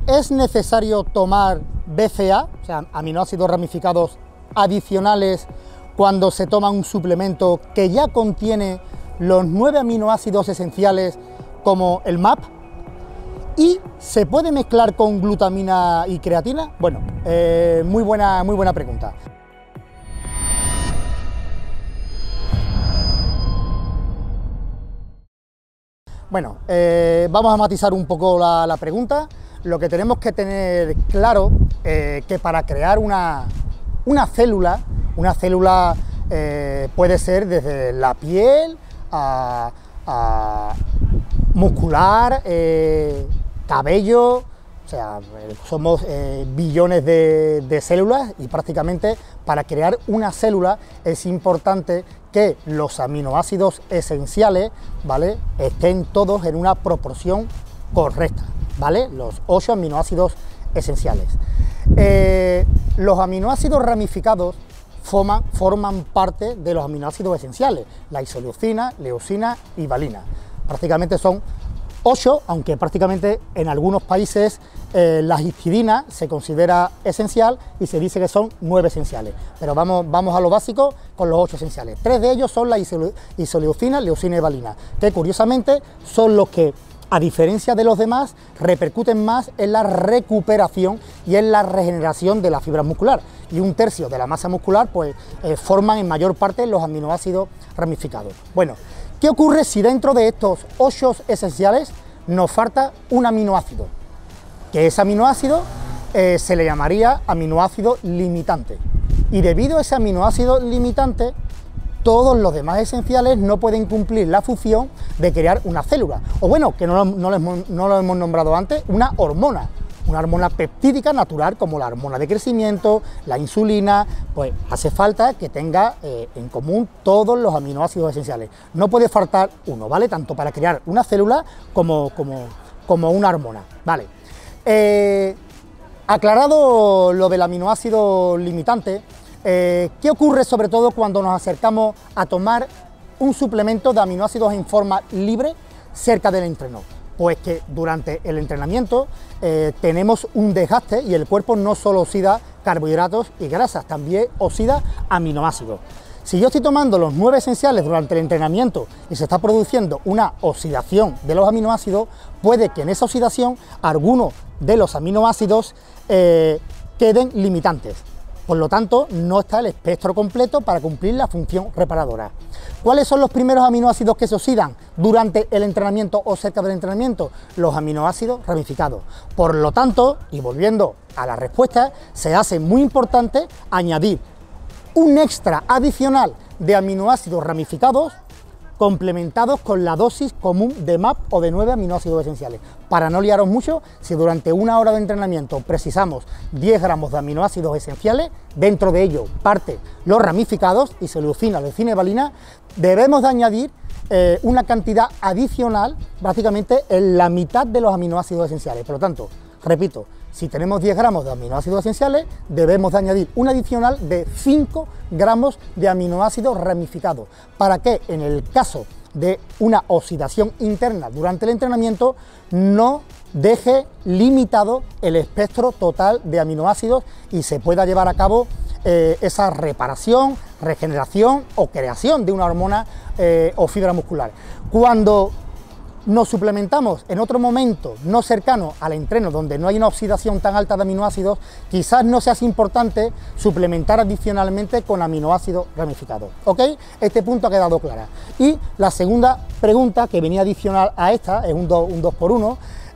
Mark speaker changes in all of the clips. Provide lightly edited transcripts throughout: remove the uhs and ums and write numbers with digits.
Speaker 1: ¿Es necesario tomar BCA, o sea, aminoácidos ramificados adicionales, cuando se toma un suplemento que ya contiene los 9 aminoácidos esenciales como el MAP? ¿Y se puede mezclar con glutamina y creatina? Bueno, muy buena pregunta. Bueno, vamos a matizar un poco la pregunta. Lo que tenemos que tener claro que para crear una célula puede ser desde la piel a muscular, cabello, o sea, somos billones de células y prácticamente para crear una célula es importante que los aminoácidos esenciales, ¿vale?, estén todos en una proporción correcta, ¿vale? Los 8 aminoácidos esenciales. Los aminoácidos ramificados forman parte de los aminoácidos esenciales, la isoleucina, leucina y valina. Prácticamente son 8, aunque prácticamente en algunos países la histidina se considera esencial y se dice que son 9 esenciales. Pero vamos a lo básico con los 8 esenciales. 3 de ellos son la isoleucina, leucina y valina, que curiosamente son los que, a diferencia de los demás, repercuten más en la recuperación y en la regeneración de la fibra muscular. Y 1/3 de la masa muscular pues forman en mayor parte los aminoácidos ramificados. Bueno, ¿qué ocurre si dentro de estos 8 esenciales nos falta un aminoácido? Que ese aminoácido se le llamaría aminoácido limitante. Y debido a ese aminoácido limitante, todos los demás esenciales no pueden cumplir la función de crear una célula. O bueno, que no lo hemos nombrado antes, una hormona peptídica natural como la hormona de crecimiento, la insulina. Pues hace falta que tenga en común todos los aminoácidos esenciales. No puede faltar uno, ¿vale? Tanto para crear una célula como una hormona, ¿vale? Aclarado lo del aminoácido limitante, ¿qué ocurre sobre todo cuando nos acercamos a tomar un suplemento de aminoácidos en forma libre cerca del entreno? Pues que durante el entrenamiento tenemos un desgaste y el cuerpo no solo oxida carbohidratos y grasas, también oxida aminoácidos. Si yo estoy tomando los 9 esenciales durante el entrenamiento y se está produciendo una oxidación de los aminoácidos, puede que en esa oxidación algunos de los aminoácidos queden limitantes. Por lo tanto, no está el espectro completo para cumplir la función reparadora. ¿Cuáles son los primeros aminoácidos que se oxidan durante el entrenamiento o cerca del entrenamiento? Los aminoácidos ramificados. Por lo tanto, y volviendo a la respuesta, se hace muy importante añadir un extra adicional de aminoácidos ramificados complementados con la dosis común de MAP o de 9 aminoácidos esenciales. Para no liaros mucho, si durante una hora de entrenamiento precisamos 10 gramos de aminoácidos esenciales, dentro de ello parte los ramificados, isoleucina, leucina y valina, debemos de añadir una cantidad adicional, prácticamente en la mitad de los aminoácidos esenciales. Por lo tanto, repito, si tenemos 10 gramos de aminoácidos esenciales, debemos de añadir un adicional de 5 gramos de aminoácidos ramificados, para que en el caso de una oxidación interna durante el entrenamiento no deje limitado el espectro total de aminoácidos y se pueda llevar a cabo esa reparación, regeneración o creación de una hormona o fibra muscular. Cuando nos suplementamos en otro momento no cercano al entreno, donde no hay una oxidación tan alta de aminoácidos, quizás no sea importante suplementar adicionalmente con aminoácidos ramificados, ¿ok? Este punto ha quedado claro. Y la segunda pregunta, que venía adicional a esta, es un 2 por 1,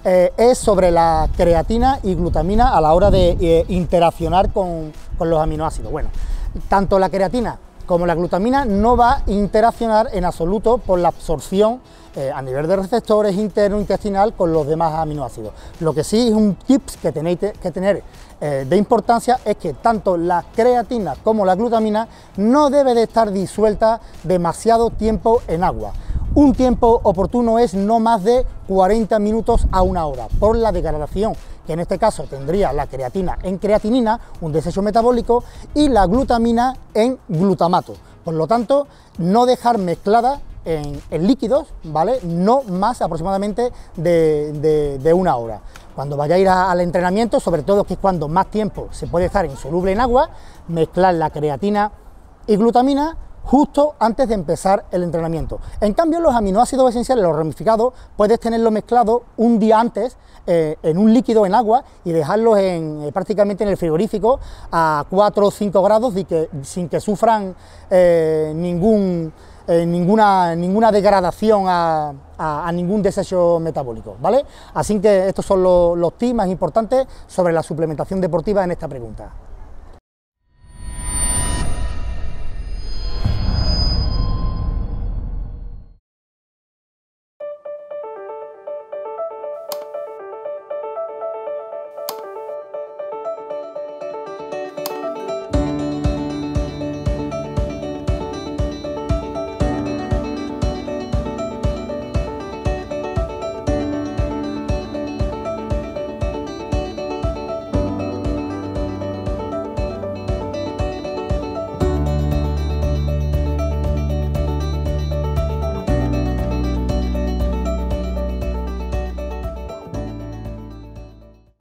Speaker 1: es sobre la creatina y glutamina a la hora de interaccionar con los aminoácidos. Bueno, tanto la creatina como la glutamina no va a interaccionar en absoluto por la absorción a nivel de receptores interno intestinal con los demás aminoácidos. Lo que sí es un tips que tenéis que tener de importancia es que tanto la creatina como la glutamina no debe de estar disuelta demasiado tiempo en agua. Un tiempo oportuno es no más de 40 minutos a 1 hora, por la degradación que en este caso tendría la creatina en creatinina, un desecho metabólico, y la glutamina en glutamato. Por lo tanto, no dejar mezclada en líquidos, ¿vale? No más aproximadamente de 1 hora. Cuando vayáis al entrenamiento, sobre todo que es cuando más tiempo se puede estar insoluble en agua, mezclar la creatina y glutamina justo antes de empezar el entrenamiento. En cambio, los aminoácidos esenciales, los ramificados, puedes tenerlos mezclados un día antes en un líquido en agua y dejarlos prácticamente en el frigorífico a 4 o 5 grados sin que sufran ninguna degradación a ningún desecho metabólico, ¿vale? Así que estos son los tips más importantes sobre la suplementación deportiva en esta pregunta.